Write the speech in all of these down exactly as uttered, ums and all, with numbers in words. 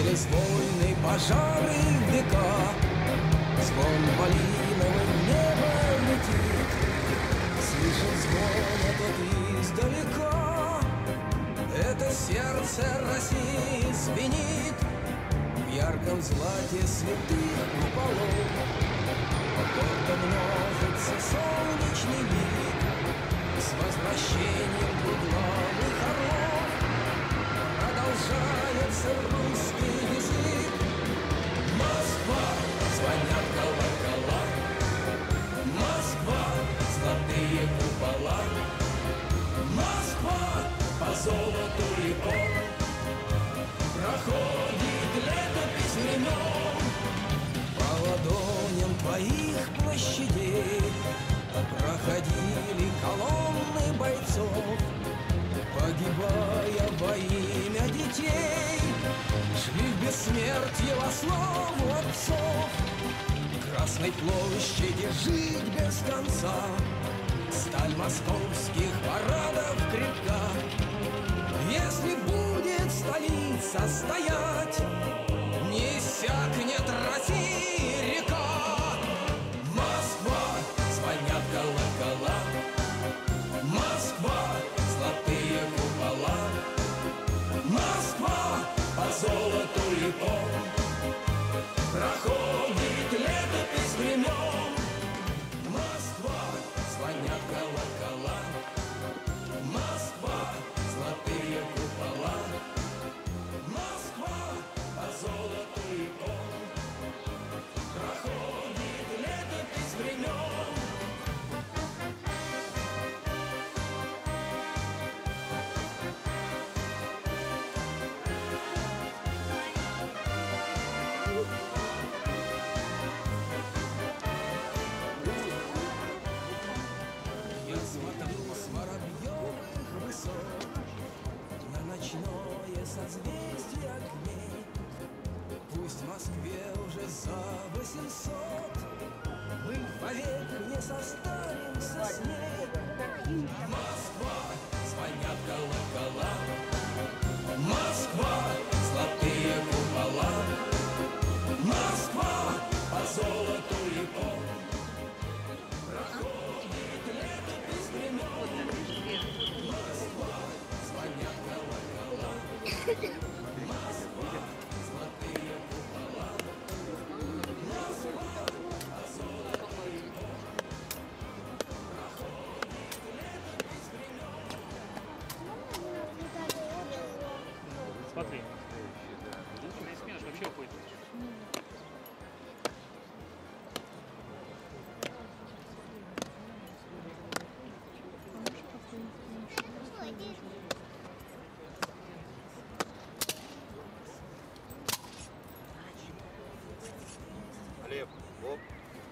Через войны, пожары, века звон малиновый в небо летит. Слышен звон этот издалека, это сердце России звенит. В ярком злате святых куполов гордо множится солнечный лик. С возвращением двуглавых орлов продолжается русский язык. Москва, звонят колокола, Москва, золотые купола, Москва, по золоту реком проходит летопись времен. По ладоням твоих площадей проходили колонны бойцов, погибая во имя детей, шли в бессмертие во славу отцов. Красной площади жить без конца, сталь московских парадов крепка. Если будет столица стоять, не иссякнет России река. Москва, звонят колокола, Москва, золотые купола, Москва, по золоту реком проходит летопись времен. Москва, звонят колокола, Москва, золотые купола, Москва, по золоту реком проходит летопись времен. Я смотрю с воробьевых высот на ночное созвездие огней. Пусть в Москве уже за восемьсот, мы вовек не состаримся с ней. Москва, звонят колокола, Москва, золотые купола, Москва, по золоту реком проходит летопись времен. Москва, звонят колокола, Москва, золотые купола, Москва, по золоту реком проходит летопись времен. Смотри. На смену вообще уходит. Олег, оп.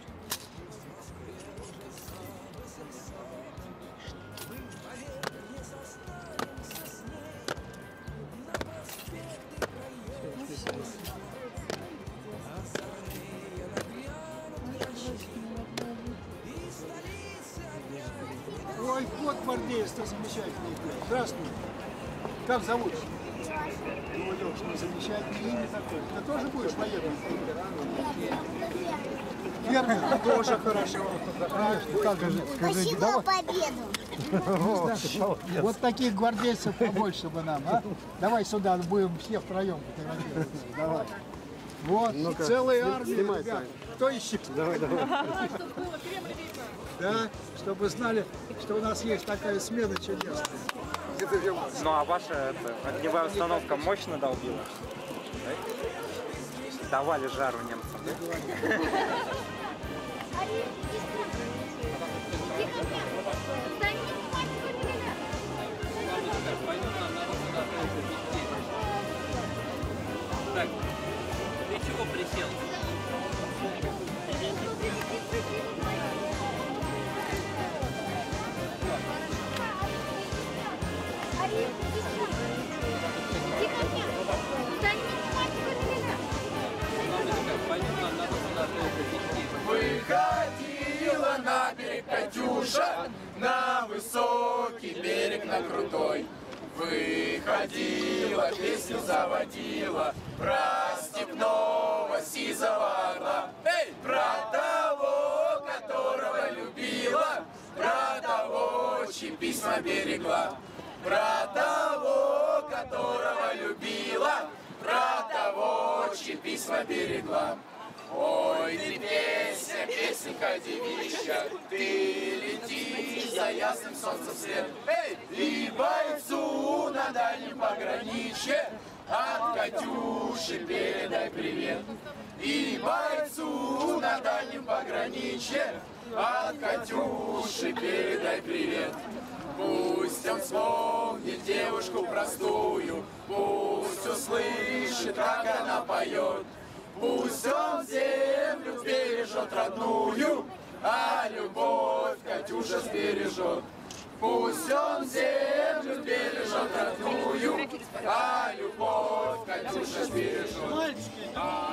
Ой, вот гвардейство замечательный. Здравствуй. Как зовут? Ну, Лёш, ну замечательное имя такое. Ты тоже будешь военным? Фермер? Тоже хорошо. Спасибо, победу. Вот таких гвардейцев побольше бы нам, а? Давай сюда, будем все втроем фотографироваться. Давай. Вот, целая армия, ребят. Кто еще? Давай, давай. Да, чтобы знали, что у нас есть такая смена чудесная. Ну а ваша это, огневая установка мощно долбила? Да? Давали жару немцам, да? Так, ты чего присел? Выходила на берег Катюша, на высокий берег, на крутой. выходила, песню заводила про степного сизого орла. Эй! Про того, которого любила, про того, чьи письма берегла, про того, которого любила, про того, чьи письма берегла. Ой, ты песня, песенка девичья, ты лети за ясным солнцем вслед. Эй! И бойцу на дальнем пограничье от Катюши передай привет. И бойцу на дальнем пограничье от Катюши передай привет. Пусть он вспомнит девушку простую, пусть услышит, как она поет. Пусть он землю бережет родную, а любовь Катюша сбережет. Пусть он землю бережет родную, а любовь Катюша сбережет.